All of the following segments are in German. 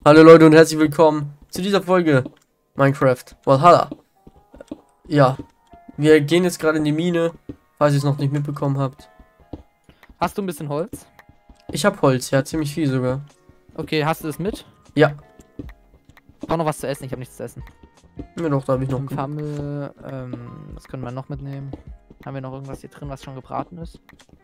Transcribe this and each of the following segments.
Hallo Leute und herzlich willkommen zu dieser Folge Minecraft Valhalla. Ja, wir gehen jetzt gerade in die Mine, falls ihr es noch nicht mitbekommen habt. Hast du ein bisschen Holz? Ich habe Holz, ja, ziemlich viel sogar. Okay, hast du das mit? Ja, Ich brauche noch was zu essen, ich habe nichts zu essen. ja doch, da habe ich noch. Fünf haben wir, was können wir noch mitnehmen? Haben wir noch irgendwas hier drin, was schon gebraten ist?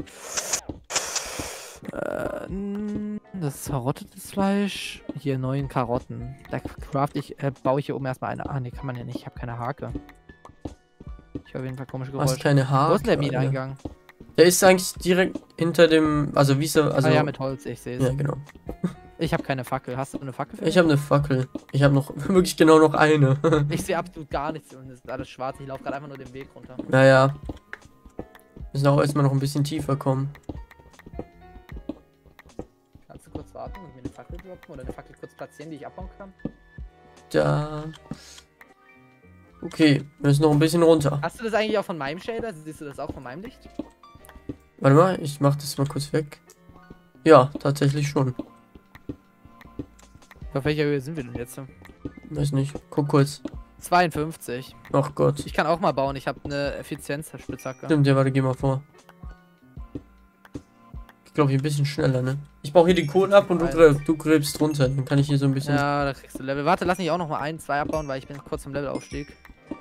Das ist verrottetes Fleisch. Hier 9 Karotten. Da baue ich hier oben erstmal eine. Ah, ne, kann man ja nicht. Ich habe keine Hake. Ich höre auf jeden Fall komische Geräusche. Hast keine Haare? Wo ist denn der Mineneingang? Der ist eigentlich direkt hinter dem, also wie so, also. Ah ja, mit Holz, ich sehe es. Ja, genau. Ich habe keine Fackel. Hast du eine Fackel für Ich mich? habe eine Fackel. Ich habe noch wirklich genau noch eine. Ich sehe absolut gar nichts und es ist alles schwarz. Ich laufe gerade einfach nur den Weg runter. Naja. Müssen auch erstmal noch ein bisschen tiefer kommen. Kannst du kurz warten und mir eine Fackel droppen oder eine Fackel kurz platzieren, die ich abbauen kann? Da. Okay, wir müssen noch ein bisschen runter. Hast du das eigentlich auch von meinem Shader? Siehst du das auch von meinem Licht? Warte mal, ich mach das mal kurz weg. Ja, tatsächlich schon. Auf welcher Höhe sind wir denn jetzt? Weiß nicht. Guck kurz. 52. Ach Gott. Ich kann auch mal bauen. Ich habe eine Effizienzspitzhacke. Stimmt, ja, warte, geh mal vor. Ich glaube, hier ein bisschen schneller, ne? Ich baue hier die Kohlen ab und du gräbst runter. Dann kann ich hier so ein bisschen. Ja, da kriegst du Level. Warte, lass mich auch noch mal 1, 2 abbauen, weil ich bin kurz vom Levelaufstieg.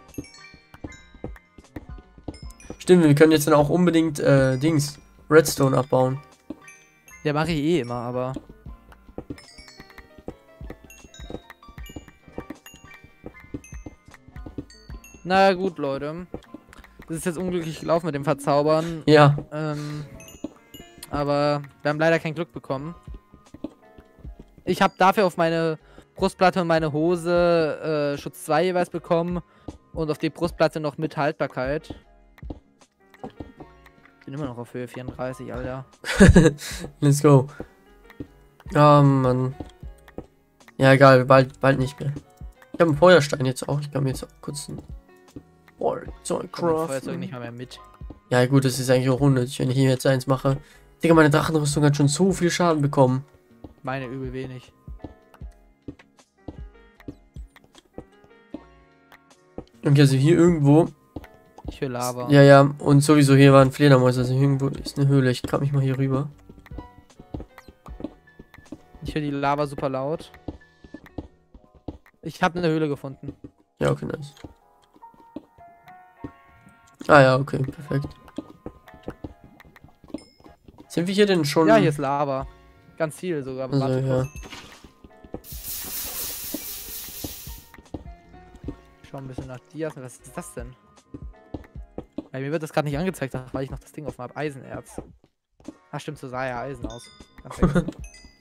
Stimmt, wir können jetzt dann auch unbedingt Redstone abbauen. Ja, mache ich eh immer, aber. Na gut, Leute. Das ist jetzt unglücklich gelaufen mit dem Verzaubern. Ja. Aber wir haben leider kein Glück bekommen. Ich habe dafür auf meine Brustplatte und meine Hose Schutz 2 jeweils bekommen. Und auf die Brustplatte noch mit Haltbarkeit. Ich bin immer noch auf Höhe 34, Alter. Let's go. Ah, Mann. Ja, egal, bald nicht mehr. Ich habe einen Feuerstein jetzt auch. Ich kann mir jetzt auch kurz ein Feuerzeug Feuerzeug craften. nicht mal mehr mit. Ja, gut, das ist eigentlich auch unnötig, wenn ich hier jetzt eins mache. Digga, meine Drachenrüstung hat schon so viel Schaden bekommen. Meine übel wenig. Okay, also hier irgendwo. Ich höre Lava. Ja, ja, und sowieso hier waren Fledermäuse, also irgendwo ist eine Höhle. Ich grab mich mal hier rüber. Ich höre die Lava super laut. Ich habe eine Höhle gefunden. Ja, okay, nice. Ah ja, okay, perfekt. Sind wir hier denn schon? Ja, hier ist Lava. Ganz viel sogar. Aber Also, warte ja. kurz. Ich schau ein bisschen nach Dias. Was ist das denn? Bei mir wird das gerade nicht angezeigt, weil ich noch das Ding offen habe. Eisenerz. Ah, stimmt, so sah ja Eisen aus. Ganz vergessen.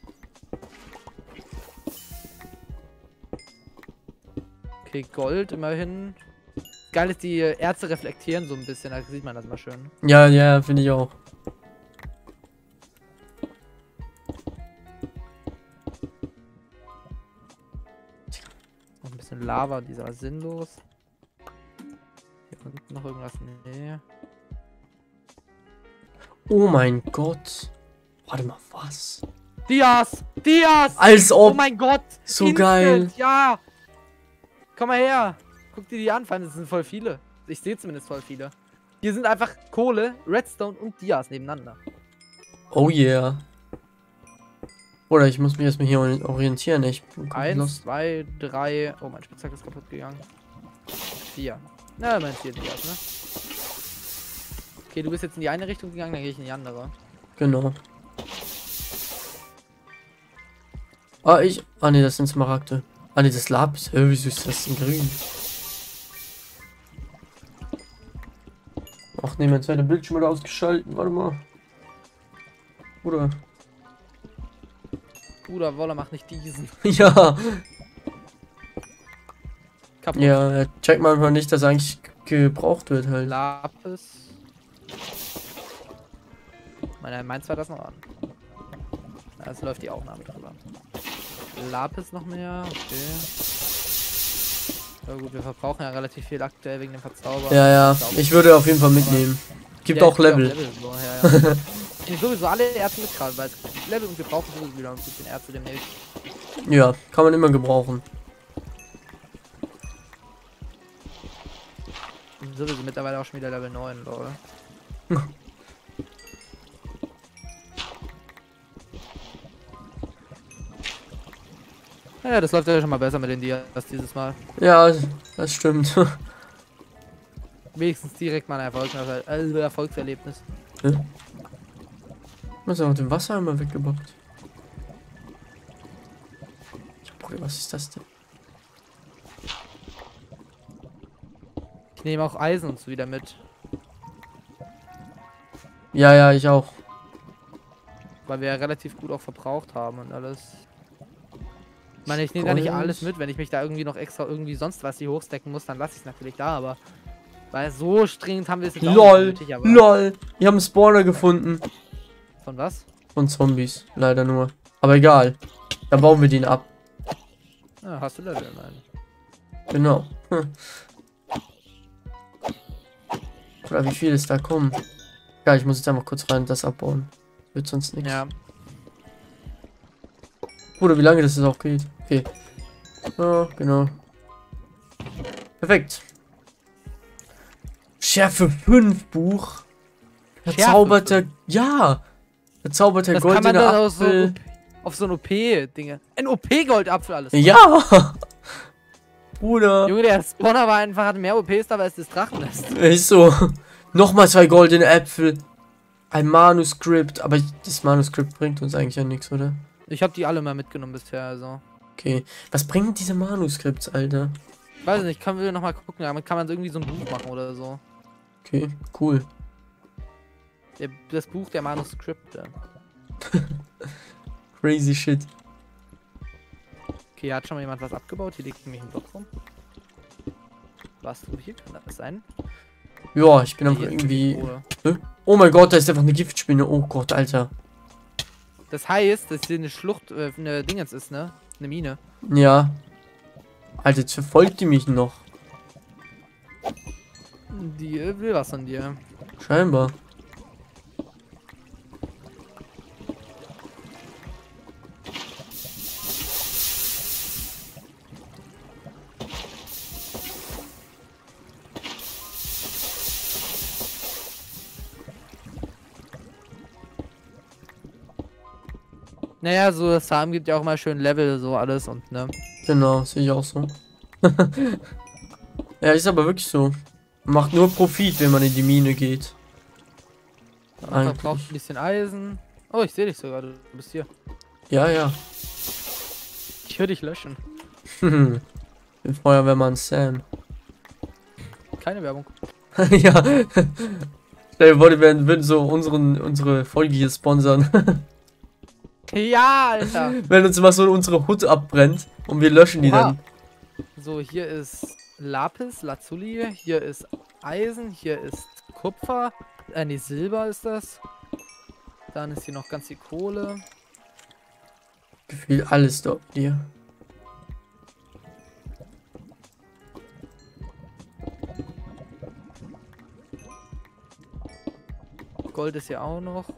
Okay, Gold immerhin. Geil ist, die Erze reflektieren so ein bisschen, da sieht man das mal schön. Ja, ja, finde ich auch. Noch ein bisschen Lava, dieser sinnlos. Hier unten noch irgendwas? Nee. Oh mein Gott. Warte mal, was? Dias! Dias! Als Oh ob. mein Gott! So Instant, geil. Ja! Komm mal her! Guck dir die an, Feinde, das sind voll viele. Ich sehe zumindest voll viele. Hier sind einfach Kohle, Redstone und Dias nebeneinander. Oh yeah. Oder ich muss mich erstmal hier orientieren. Ich bin 1, 2, 3. Oh, mein Spitzhack ist kaputt gegangen. 4. Na, mein 4 Dias, ne? Okay, du bist jetzt in die eine Richtung gegangen, dann gehe ich in die andere. Genau. Ah, Ah, ne, das sind Smaragde. Ah, ne, das Lapis. Wieso ist das denn grün? Ach ne, mein zweiter Bildschirm hat ausgeschalten. Warte mal. Oder? Bruder, Woller, mach nicht diesen. Ja. Kaputt. Ja, check manchmal nicht, dass eigentlich gebraucht wird halt. Lapis. Meins war das noch an. Ja, es läuft die Aufnahme drüber. Lapis noch mehr, okay. Ja gut, wir verbrauchen ja relativ viel aktuell wegen dem Verzauber. Ja, ja. Ich würde auf jeden Fall mitnehmen. Gibt Ja, auch Level. So, ja, ja. Ich nehme sowieso alle Erze mit gerade, weil es Level und wir brauchen sowieso wieder ein bisschen Erze demnächst. Ja, kann man immer gebrauchen. Und sowieso mittlerweile auch schon wieder Level 9, Leute. Ja, das läuft ja schon mal besser mit den Dias dieses Mal. Ja, das stimmt. Wenigstens direkt mal ein Erfolgserlebnis. Ja. Was auch den Wasser einmal weggebockt. Bruder, was ist das denn? Ich nehme auch Eisen und so wieder mit. Ja, ja, ich auch. Weil wir ja relativ gut auch verbraucht haben und alles. Ich meine, ich nehme da nicht alles mit, wenn ich mich da irgendwie noch extra irgendwie sonst was hier hochstecken muss, dann lasse ich es natürlich da, aber weil so dringend haben wir es jetzt auch LOL, nicht nötig, aber LOL, wir haben einen Spawner gefunden. von was? Von Zombies, leider nur. Aber egal, dann bauen wir den ab. Ja, hast du Level, nein. Genau. Oder wie viel ist da kommen? Ja, ich muss jetzt einfach kurz rein das abbauen. Wird sonst nichts. Ja. Oder wie lange das jetzt auch geht. Okay. Ja, genau. Perfekt. Schärfe 5 Buch. Verzauberter. Ja! Verzauberter Das kann man goldener dann auch so Apfel. auf so ein OP-Dinge. Ein OP-Goldapfel alles. Ja! Bruder. Junge, der Spawner war einfach, hat mehr OPs dabei als das Drachennest. Ist so. Nochmal 2 goldene Äpfel. Ein Manuskript. Aber das Manuskript bringt uns eigentlich ja nichts, oder? Ich habe die alle mal mitgenommen bisher, also. Okay. Was bringen diese Manuskripts, Alter? Weiß nicht, können wir noch mal gucken. Damit kann man irgendwie so ein Buch machen oder so. Okay, cool. Das Buch der Manuskripte. Crazy shit. Okay, hat schon mal jemand was abgebaut? Hier liegt nämlich ein Block rum. Warst du hier? Kann das sein? Ja, ich bin Nee, einfach hier ist irgendwie. die Truhe. Oh mein Gott, da ist einfach eine Giftspinne. Oh Gott, Alter. Das heißt, dass hier eine Schlucht, eine Dingens ist, ne? Eine Mine. Ja. Alter, jetzt verfolgt die mich noch. Die will was von dir. Scheinbar. Naja, so das Farm gibt ja auch mal schön Level, so alles und ne. Genau, sehe ich auch so. Ja, ist aber wirklich so. Macht nur Profit, wenn man in die Mine geht. Man braucht ein bisschen Eisen. Oh, ich sehe dich sogar, du bist hier. Ja, ja. Ich höre dich löschen. Den Feuerwehrmann Sam. Keine Werbung. Ja. Stell dir vor, die würden so unsere Folge hier sponsern. Ja, Alter. Wenn uns mal so unsere Hut abbrennt und wir löschen die Oha. dann. So, hier ist Lapis, Lazuli, hier ist Eisen, hier ist Kupfer, nee, Silber ist das. Dann ist hier noch ganz viel Kohle. Gefühl alles dort dir. Gold ist hier auch noch.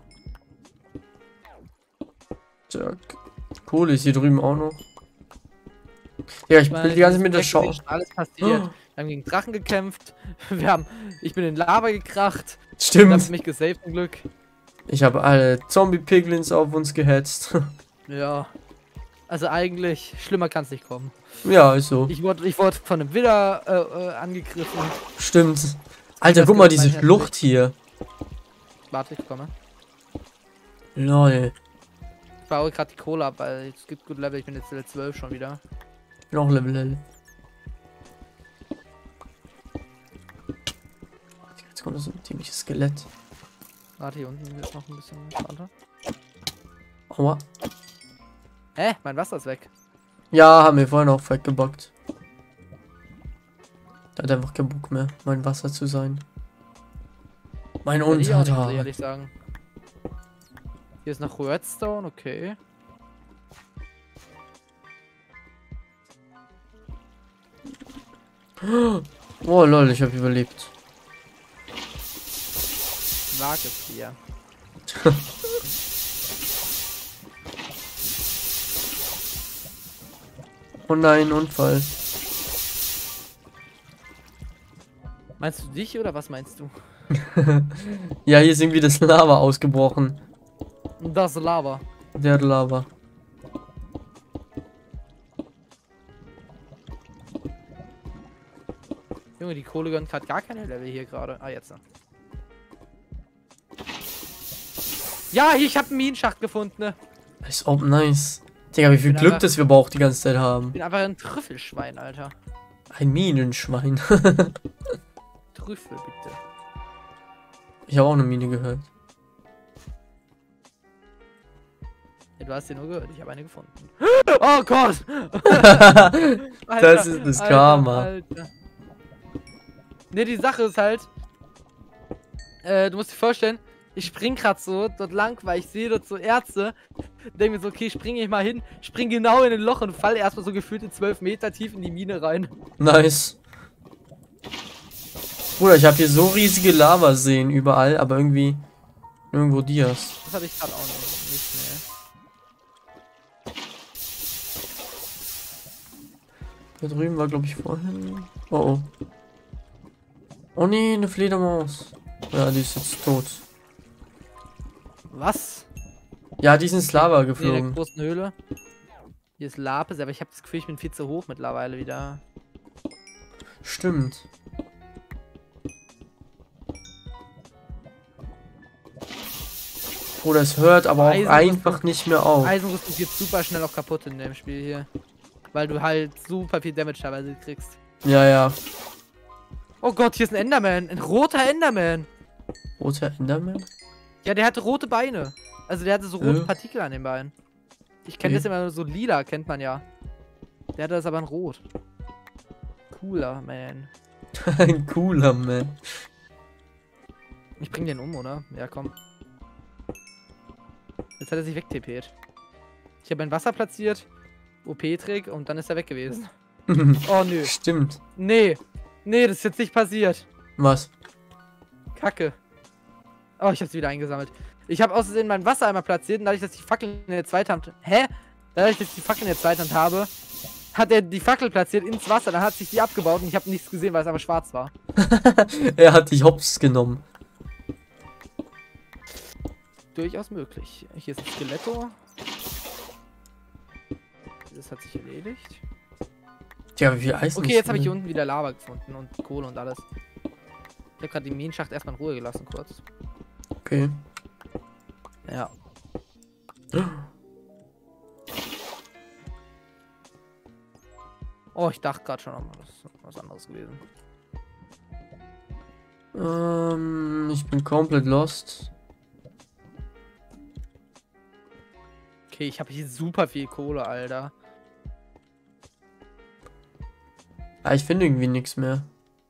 Zack. Kohle ist hier drüben auch noch. Ja, ich will die ganze Zeit mit der Schau. Ist alles passiert. Wir haben gegen Drachen gekämpft. Ich bin in Lava gekracht. Du hast Stimmt. mich gesaved zum Glück. Ich habe alle Zombie-Piglins auf uns gehetzt. Ja. Also eigentlich, schlimmer kann es nicht kommen. Ja, ist so. Ich wurde von einem Widder angegriffen. Stimmt. Alter, Das guck mal, gehört diese mein Schlucht hier. Warte, ich komme. Lol. Ich baue gerade die Kohle ab, weil es gibt gut Level. Ich bin jetzt Level 12 schon wieder. Noch Level 11. Jetzt kommt so ein ziemliches Skelett. Warte, hier unten ist noch ein bisschen weiter. Aua. Hä? Mein Wasser ist weg. Ja, haben wir vorhin auch weggebockt. Da hat einfach keinen Bock mehr, mein Wasser zu sein. Mein Will ich auch nicht, muss ich Untertag. ehrlich sagen. Hier ist noch Redstone, okay. Oh lol, ich habe überlebt. Wag es dir. Oh nein, Unfall. Meinst du dich oder was meinst du? Ja, hier ist irgendwie das Lava ausgebrochen. Das Lava. Der Lava. Junge, die Kohle gönnt gerade gar keine Level hier gerade. Ah, jetzt. Ja, hier, ich habe einen Minenschacht gefunden. Ne? Ist auch nice. Digga, wie viel Glück, dass wir aber auch die ganze Zeit haben. Ich bin einfach ein Trüffelschwein, Alter. Ein Minenschwein. Trüffel, bitte. Ich habe auch eine Mine gehört. Ja, du hast sie nur gehört, ich habe eine gefunden. Oh Gott! Alter, Das ist das Karma. Alter. Ne, die Sache ist halt, du musst dir vorstellen, ich spring grad so dort lang, weil ich sehe dort so Erze. Denke mir so, okay, springe ich mal hin, spring genau in ein Loch und fall erstmal so gefühlte 12 Meter tief in die Mine rein. Nice. Bruder, ich habe hier so riesige Lavaseen überall, aber irgendwie nirgendwo Dias. Das hatte ich gerade auch nicht mehr. Da drüben war, glaube ich, vorhin. Oh oh. Oh nee, eine Fledermaus. Ja, die ist jetzt tot. Was? Ja, die ist ins Lava In der geflogen. großen Höhle. Hier ist Lapis, aber ich habe das Gefühl, ich bin viel zu hoch mittlerweile wieder. Stimmt. Bruder, es hört aber auch einfach nicht mehr auf. Eisenrüstung geht super schnell auch kaputt in dem Spiel hier. Weil du halt super viel Damage teilweise kriegst. Ja, ja. Oh Gott, hier ist ein Enderman. Ein roter Enderman. Roter Enderman? Ja, der hatte rote Beine. Also der hatte so rote Ja. Partikel an den Beinen. Ich kenne das immer so lila, kennt man ja. Der hatte das aber in rot. Cooler, man. Ein cooler Man. Ich bring den um, oder? Ja, komm. Jetzt hat er sich wegtippet. Ich habe ein Wasser platziert, OP-Trick und dann ist er weg gewesen. Oh, nö. Stimmt. Nee. Nee, das ist jetzt nicht passiert. Was? Kacke. Oh, ich hab's wieder eingesammelt. Ich habe aus Versehen mein Wasser einmal platziert und dadurch, dass ich die Fackel in der Zweithand... Hä? Dadurch, dass ich die Fackel in der Zweithand habe, hat er die Fackel platziert ins Wasser. Dann hat sich die abgebaut und ich habe nichts gesehen, weil es einfach schwarz war. Er hat dich hops genommen. Durchaus möglich. Hier ist ein Skeletto. Das hat sich erledigt. Tja, wie viel Eisen Okay, ist jetzt habe ich hier drin? unten wieder Lava gefunden und Kohle und alles. Ich habe gerade den Minenschacht erstmal in Ruhe gelassen, kurz. Okay. Ja. Oh, ich dachte gerade schon, das ist was anderes gewesen. Ich bin komplett lost. Okay, ich habe hier super viel Kohle, Alter. Ah, ich finde irgendwie nichts mehr.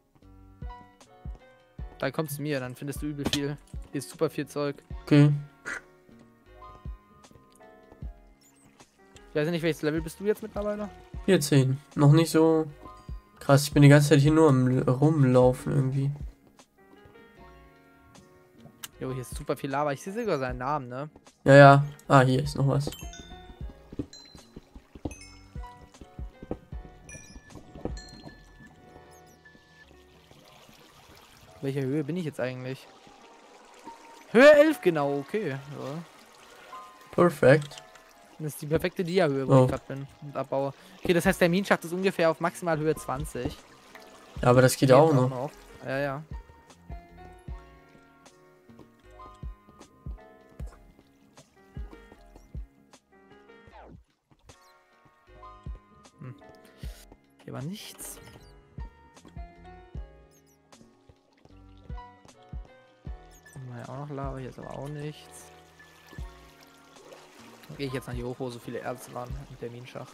Dann kommst du mir, dann findest du übel viel. Hier ist super viel Zeug. Okay. Ich weiß nicht, welches Level bist du jetzt mittlerweile? 14. Noch nicht so krass. Ich bin die ganze Zeit hier nur am Rumlaufen irgendwie. Jo, hier ist super viel Lava. Ich sehe sogar seinen Namen, ne? Ja, ja. Ah, hier ist noch was. Welcher Höhe bin ich jetzt eigentlich? Höhe 11, genau, okay. Ja. Perfekt. Das ist die perfekte Dia-Höhe, wo ich gerade bin und abbaue. Okay, das heißt, der Minenschacht ist ungefähr auf maximal Höhe 20. Ja, aber das geht auch noch. Ja, ja. Hier war nichts. Haben wir ja auch noch Lava, hier ist aber auch nichts. Dann gehe ich jetzt nach hier hoch, wo so viele Erze waren mit der Minenschacht.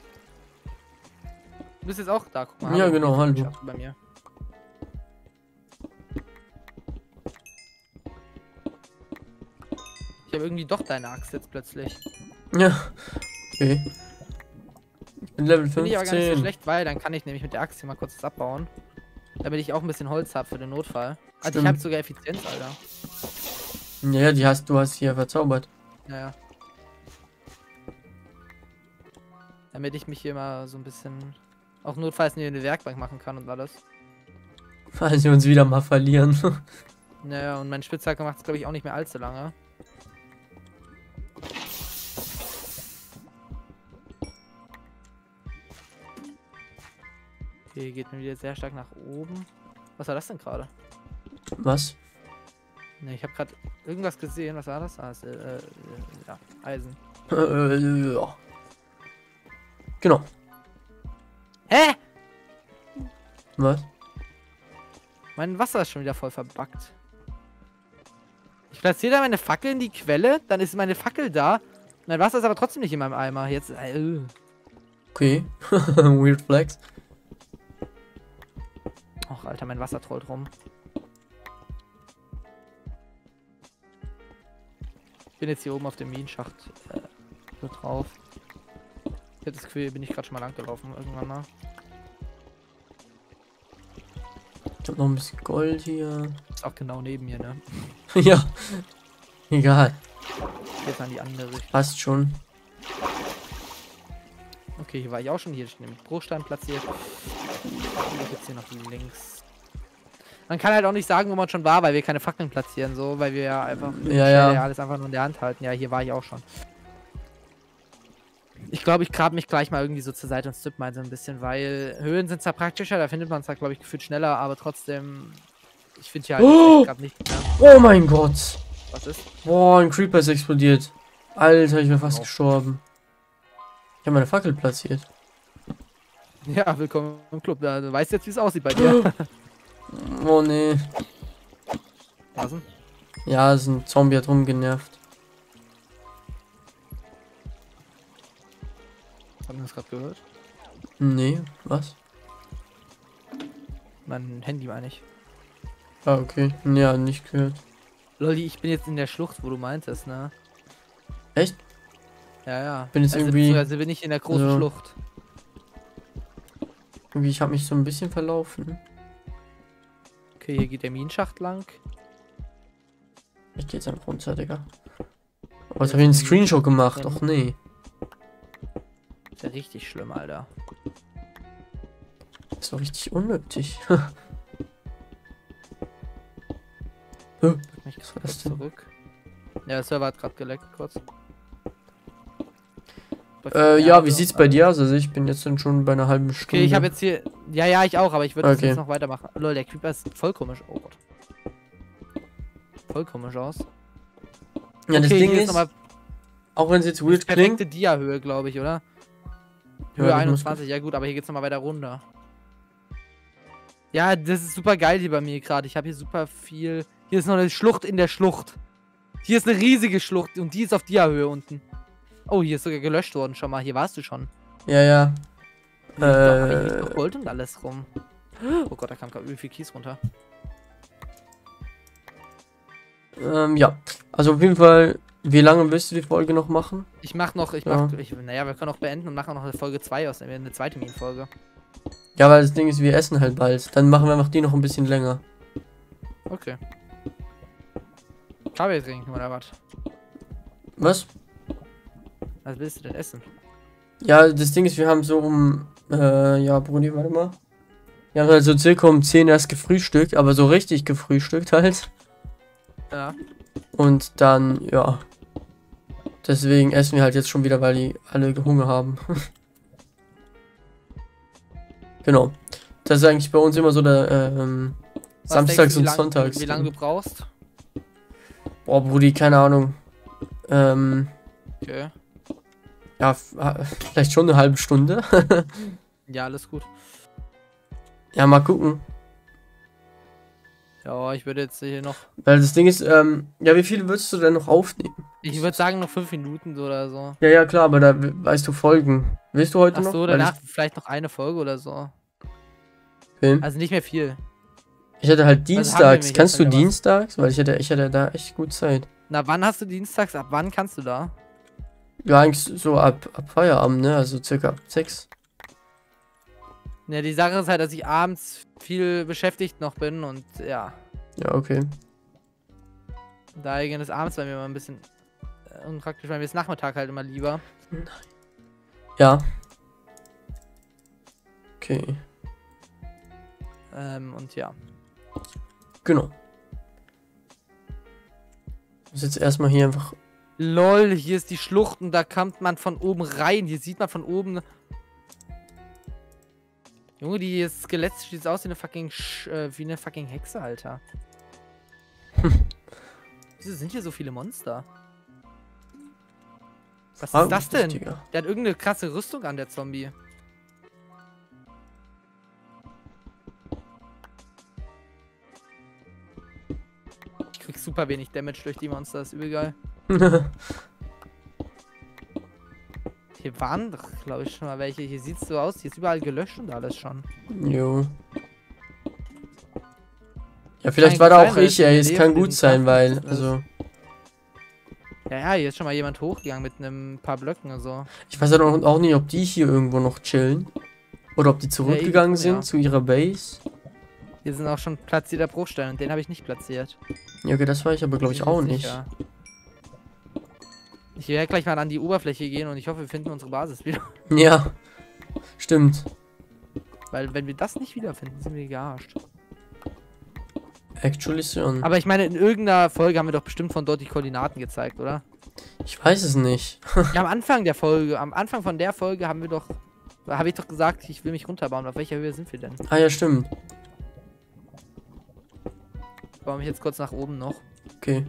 Du bist jetzt auch da, guck mal. Ja, hallo, genau, hier ist hallo. die Minenschacht bei mir. Ich habe irgendwie doch deine Axt jetzt plötzlich. Ja. Okay. Ich bin Level Finde ich aber gar nicht so 15. schlecht, weil dann kann ich nämlich mit der Axt hier mal kurz das abbauen. Damit ich auch ein bisschen Holz habe für den Notfall. Also Stimmt. ich habe sogar Effizienz, Alter. Ja, du hast hier verzaubert. Naja. Damit ich mich hier mal so ein bisschen... Auch notfalls eine Werkbank machen kann und alles. Falls wir uns wieder mal verlieren. Naja, und mein Spitzhacke macht es, glaube ich, auch nicht mehr allzu lange. Okay, geht mir wieder sehr stark nach oben. Was war das denn gerade? Was? Ne, ich habe gerade irgendwas gesehen. Was war das? Ah, ja, Eisen. Ja. Genau. Hä? Was? Mein Wasser ist schon wieder voll verbuggt. Ich platziere da meine Fackel in die Quelle, dann ist meine Fackel da. Mein Wasser ist aber trotzdem nicht in meinem Eimer. Jetzt. Okay. Weird Flex. Och, Alter, mein Wasser trollt rum. Ich bin jetzt hier oben auf dem Minenschacht so drauf. Ich hab das Gefühl, hier bin ich gerade schon mal lang gelaufen irgendwann mal. Ich hab noch ein bisschen Gold hier. Ist auch genau neben mir, ne? Ja. Egal. Jetzt an die andere Richtung. Passt schon. Okay, hier war ich auch schon. Hier ist nämlich Bruchstein platziert. Und jetzt hier noch links. Man kann halt auch nicht sagen, wo man schon war, weil wir keine Fackeln platzieren, so, weil wir ja einfach Ja. alles einfach nur in der Hand halten. Ja, hier war ich auch schon. Ich glaube, ich grab mich gleich mal irgendwie so zur Seite und strip mal so ein bisschen, weil Höhen sind zwar praktischer, da findet man es halt, glaube ich, gefühlt schneller, aber trotzdem, ich finde hier halt gerade nicht mehr. Oh mein Gott. Was ist? Boah, ein Creeper ist explodiert. Alter, ich bin fast gestorben. Ich habe meine Fackel platziert. Ja, willkommen im Club. Ja, du weißt jetzt, wie es aussieht bei dir. Oh nee. Was denn? Ja, ist ein Zombie hat rumgenervt. Haben wir das gerade gehört? Nee, was? Mein Handy meine ich. Ah, okay. Ja, nicht gehört. Lolli, ich bin jetzt in der Schlucht, wo du meintest, ne? Echt? Ja, ja. Bin jetzt irgendwie- Also bin ich in der großen so. Schlucht. Irgendwie, ich habe mich so ein bisschen verlaufen. Okay, hier geht der Minenschacht lang. Ich geh jetzt einfach runter, Digga. Aber jetzt habe ich einen Screenshot gemacht. Och nee. Ist ja richtig schlimm, Alter. Das ist doch richtig unnötig. Mich Was war kurz das denn? zurück. Ja, der Server hat gerade geleckt, kurz. Ja, wie sieht's bei dir aus? Also ich bin jetzt dann schon bei einer halben Stunde. Okay, ich habe jetzt hier... Ja, ich auch, aber ich würde das Okay. jetzt noch weitermachen. Lol, der Creeper ist voll komisch. Oh Gott. Voll komisch aus. Ja, das Okay, Ding hier ist, nochmal auch wenn es jetzt weird perfekte klingt. Dia-Höhe, glaube ich, oder? Ja, Höhe das muss- 21, ja gut, aber hier geht's nochmal weiter runter. Ja, das ist super geil hier bei mir gerade. Ich habe hier super viel... Hier ist noch eine Schlucht in der Schlucht. Hier ist eine riesige Schlucht und die ist auf Dia-Höhe unten. Oh, hier ist sogar gelöscht worden schon mal. Hier warst du schon. Ja. Da liegt noch Gold und alles rum. Oh Gott, da kam gerade viel Kies runter. Ja. Also auf jeden Fall, wie lange willst du die Folge noch machen? Ich mach noch, Ja. naja, wir können auch beenden und machen noch eine Folge 2 aus, eine zweite Minenfolge. Ja, weil das Ding ist, wir essen halt bald. Dann machen wir einfach die noch ein bisschen länger. Okay. Kaffee trinken oder was? Was? Was willst du denn essen? Ja, das Ding ist, wir haben so ja, Brudi, warte mal. Wir haben halt so circa um 10 erst gefrühstückt, aber so richtig gefrühstückt halt. Ja. Und dann, ja. Deswegen essen wir halt jetzt schon wieder, weil die alle Hunger haben. Genau. Das ist eigentlich bei uns immer so der, Was samstags denkst du, und wie lang- sonntags. Wie lange du brauchst? Boah, Brudi, keine Ahnung. Okay. Ja, vielleicht schon eine halbe Stunde. Ja, alles gut. Ja, mal gucken. Ja, ich würde jetzt hier noch... Weil das Ding ist, ja, wie viel würdest du denn noch aufnehmen? Ich würde sagen noch 5 Minuten so oder so. Ja, klar, aber da weißt du Folgen. Willst du heute Ach noch? so, Weil danach vielleicht noch eine Folge oder so. Film. Also nicht mehr viel. Ich hätte halt haben wir dienstags. nämlich Kannst jetzt du noch was. dienstags? Weil ich hätte da echt gut Zeit. Na, wann hast du dienstags? Ab wann kannst du da? Ja, eigentlich so ab Feierabend, ne? Also circa ab 6. Ja, die Sache ist halt, dass ich abends viel beschäftigt noch bin und ja. Ja, okay. Daher ist abends bei mir immer ein bisschen unpraktisch, weil mir ist Nachmittag halt immer lieber. Ja. Okay. Und ja. Genau. Ich muss jetzt erstmal hier einfach. LOL, hier ist die Schlucht und da kommt man von oben rein. Hier sieht man von oben. Junge, die Skelett sieht aus wie eine fucking Hexe, Alter. Wieso sind hier so viele Monster? Was ist das denn? Digga. Der hat irgendeine krasse Rüstung an, der Zombie. Ich krieg super wenig Damage durch die Monster, das ist übel geil. Hier waren doch, glaube ich, schon mal welche. Hier sieht es so aus, hier ist überall gelöscht und alles schon. Jo. Ja, vielleicht war da auch ich, ey. Es kann gut sein, weil, also. Ja, hier ist schon mal jemand hochgegangen mit einem paar Blöcken und so. Ich weiß halt auch nicht, ob die hier irgendwo noch chillen. Oder ob die zurückgegangen sind ja. zu ihrer Base. Hier sind auch schon platzierter Bruchstein und den habe ich nicht platziert. Ja, okay, das war ich aber, glaube ich, auch nicht. Sicher. Ich werde gleich mal an die Oberfläche gehen und ich hoffe, wir finden unsere Basis wieder. Ja, stimmt. Weil, wenn wir das nicht wiederfinden, sind wir gearscht. Actually schon. Aber ich meine, in irgendeiner Folge haben wir doch bestimmt von dort die Koordinaten gezeigt, oder? Ich weiß es nicht. Ja, am Anfang der Folge, am Anfang von der Folge habe ich doch gesagt, ich will mich runterbauen. Auf welcher Höhe sind wir denn? Ah ja, stimmt. Ich baue mich jetzt kurz nach oben noch. Okay.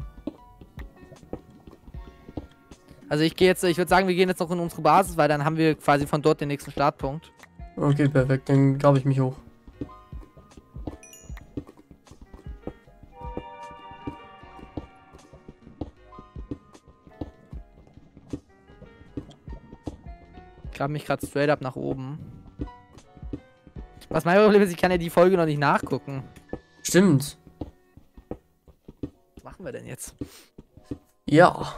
Also ich würde sagen, wir gehen jetzt noch in unsere Basis, weil dann haben wir quasi von dort den nächsten Startpunkt. Okay, perfekt. Dann grabe ich mich hoch. Ich grabe mich gerade straight up nach oben. Was mein Problem ist, ich kann ja die Folge noch nicht nachgucken. Stimmt. Was machen wir denn jetzt? Ja,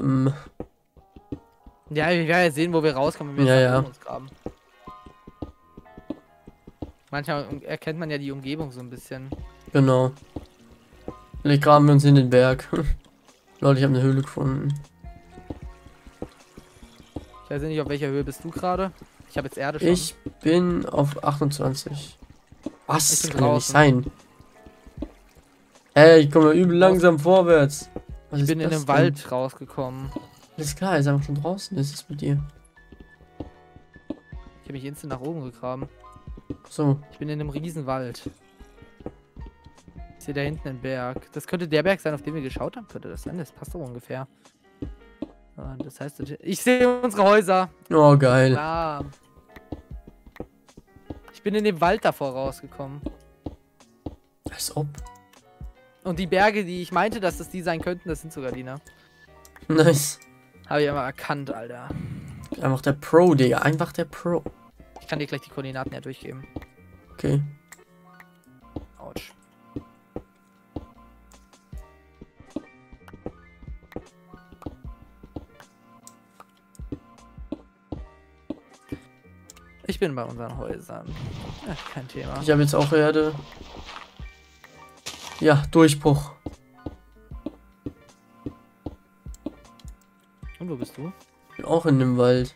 Ja, ich werde ja sehen, wo wir rauskommen, wenn wir Ja, uns graben. Manchmal erkennt man ja die Umgebung so ein bisschen. genau. Vielleicht graben wir uns in den Berg. Leute, ich habe eine Höhle gefunden. Ich weiß nicht, auf welcher Höhe bist du gerade? Ich habe jetzt Erde schon. Ich bin auf 28. Was? Ich bin Kann ja nicht draußen. sein. Ey, ich komme übel langsam vorwärts. Was Ich ist bin in das den denn? Wald rausgekommen. Alles klar, ist einfach schon draußen. Was ist mit dir? Ich habe mich instant nach oben gegraben. So. Ich bin in einem riesen Wald. Ich sehe da hinten einen Berg. Das könnte der Berg sein, auf den wir geschaut haben. Könnte das sein? Das passt doch ungefähr. Das heißt, ich sehe unsere Häuser. Oh, geil. Klar. Ich bin in dem Wald davor rausgekommen. Als ob. Und die Berge, die ich meinte, dass das die sein könnten, das sind sogar die, ne? Nice. Habe ich aber erkannt, Alter. Einfach der Pro, Digga. Einfach der Pro. Ich kann dir gleich die Koordinaten ja durchgeben. Okay. Autsch. Ich bin bei unseren Häusern. Ja, kein Thema. Ich habe jetzt auch Erde. Ja, Durchbruch. Und wo bist du? Ich bin auch in dem Wald.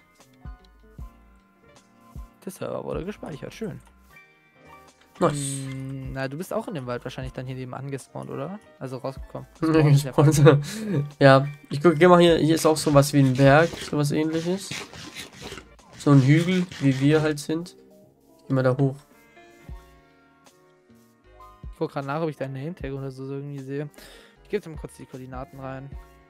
Der Server wurde gespeichert. Schön. Nice. Na, du bist auch in dem Wald wahrscheinlich dann hier nebenan gespawnt, oder? Also rausgekommen. Ja, ich gucke, geh mal hier. Hier ist auch sowas wie ein Berg, sowas ähnliches. So ein Hügel, wie wir halt sind. Geh mal da hoch. Ich gucke gerade nach, ob ich deinen Name-Tag oder so irgendwie sehe. Ich gebe dir mal kurz die Koordinaten rein.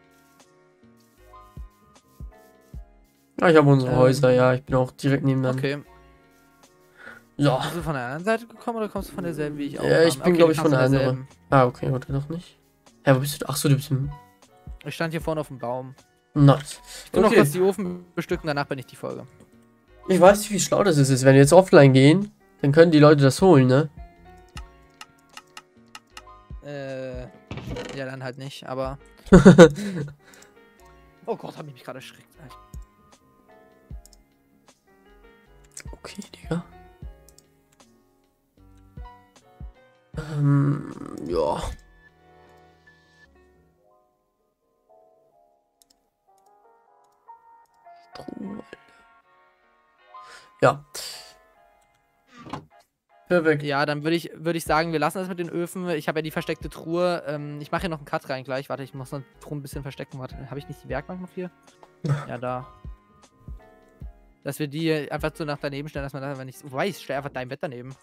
Ja, ich habe unsere Häuser, ja. Ich bin auch direkt nebenan. Okay. Ja. Bist du von der anderen Seite gekommen oder kommst du von derselben wie ich auch? Ja, ich bin, glaube ich, von der anderen. derselben. Ah, okay, oder doch nicht? Ja, wo bist du? Ach so, du bist im... Ich stand hier vorne auf dem Baum. Nice. Ich will noch kurz die Ofen bestücken, danach bin ich die Folge. Ich weiß nicht, wie schlau das ist. Wenn wir jetzt offline gehen, dann können die Leute das holen, ne? Ja, dann halt nicht, aber... Oh Gott, hab ich mich gerade erschreckt. Okay, Digga. Ja. Ja. Perfekt. Ja, dann würde ich sagen, wir lassen das mit den Öfen. Ich habe ja die versteckte Truhe. Ich mache hier noch einen Cut rein gleich. Warte, ich muss noch die Truhe ein bisschen verstecken. Warte, habe ich nicht die Werkbank noch hier? Ja, da. Dass wir die einfach so nach daneben stellen, dass man da, wenn ich. Wobei, ich stelle einfach dein Bett daneben.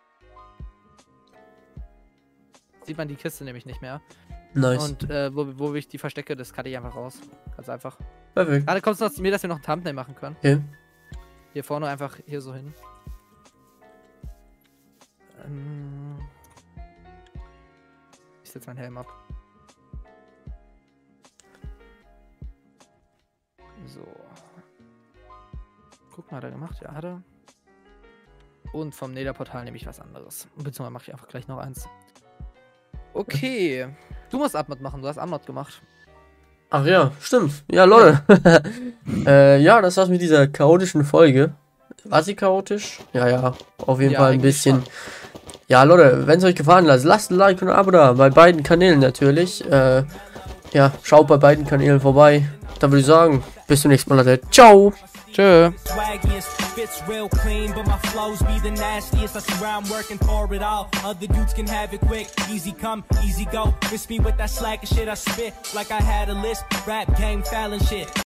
Sieht man die Kiste nämlich nicht mehr. Nice. Und wo ich die verstecke, das cutte ich einfach raus. Ganz einfach. Perfekt. Gerade kommst du noch zu mir, dass wir noch ein Thumbnail machen können. Okay. Hier vorne einfach hier so hin. Ich setze meinen Helm ab. So. Guck mal, hat er gemacht? Ja, hat er. Und vom Nether-Portal nehme ich was anderes. Beziehungsweise mache ich einfach gleich noch eins. Okay. Du musst Abmod machen, du hast Abmod gemacht. Ach ja, stimmt. Ja, Leute. Ja, das war's mit dieser chaotischen Folge. War sie chaotisch? Ja, auf jeden Ja, Fall ein eigentlich bisschen. schon. Ja, Leute, wenn es euch gefallen hat, lasst ein Like und ein Abo da. Bei beiden Kanälen natürlich. Ja, schaut bei beiden Kanälen vorbei. Dann würde ich sagen, bis zum nächsten Mal, Leute. Ciao. Tschö. Swaggiest, fits real clean, but my flows be the nastiest. I swear I'm working for it all. Other dudes can have it quick, easy come, easy go. Miss me with that slack and shit I spit like I had a list. Rap game, Fallon shit.